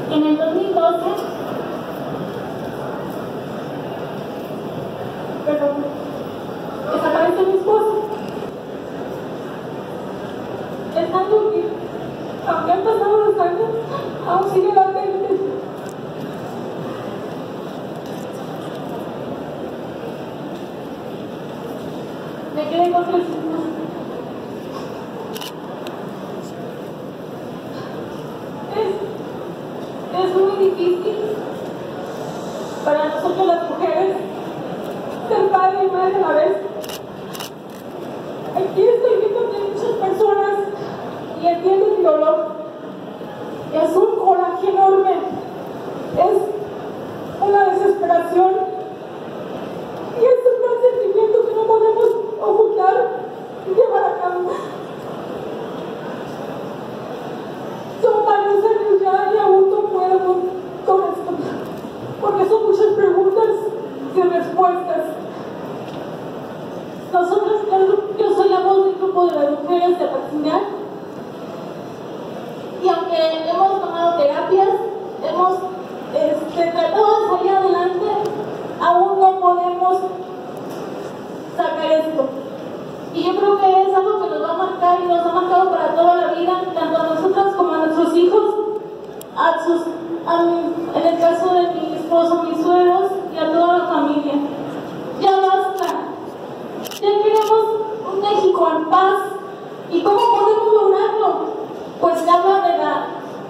En el 2012, desaparece mi esposo. Pensando que, aunque han pasado los años, aún sigue latente. Me quedé con 3 hijos. Es muy difícil para nosotros las mujeres ser padre y madre a la vez. Aquí estoy viendo que hay muchas personas y entiendo mi dolor. Es un coraje enorme, es una desesperación y es un gran sentimiento que no podemos ocultar y llevar a cabo. Son varios años ya y aún no puedo con esto, porque son muchas preguntas y respuestas. Nosotros, yo soy la voz del grupo de las mujeres de Apatzingán, y aunque hemos tomado terapias, hemos tratado de salir adelante, aún no podemos sacar esto. Y yo creo que es algo que nos va a marcar y nos ha marcado para toda la vida, tanto a nosotras como a nuestros hijos, en el caso de mi esposo, mis suegros y a toda la familia. Ya basta. Ya queremos un México en paz. ¿Y cómo podemos lograrlo? Pues habla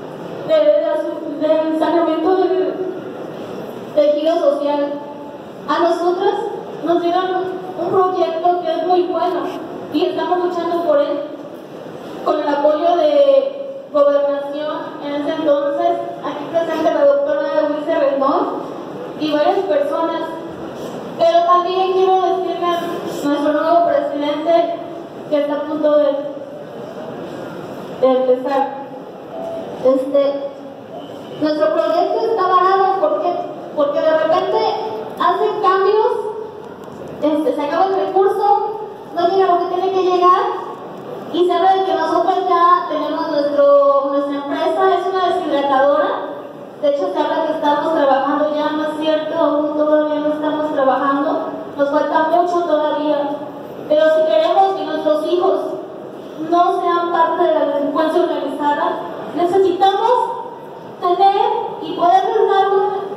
del saneamiento del tejido social. A nosotras nos dieron un proyecto que es muy bueno y estamos luchando por él, con el apoyo de Gobernación en ese entonces, aquí presente la doctora Luisa Rendón y varias personas. Pero también quiero decirle a nuestro nuevo presidente, que está a punto de empezar, nuestro proyecto está varado porque de repente hacen cambios, se acaba el recurso, no llega lo que tiene que llegar y se habla de que nosotros ya tenemos nuestra empresa, es una deshidratadora. De hecho se habla que estamos trabajando ya, no es cierto, aún todavía no estamos trabajando, nos falta mucho todavía, pero si queremos que nuestros hijos no sean parte de la delincuencia organizada, necesitamos tener y poderles dar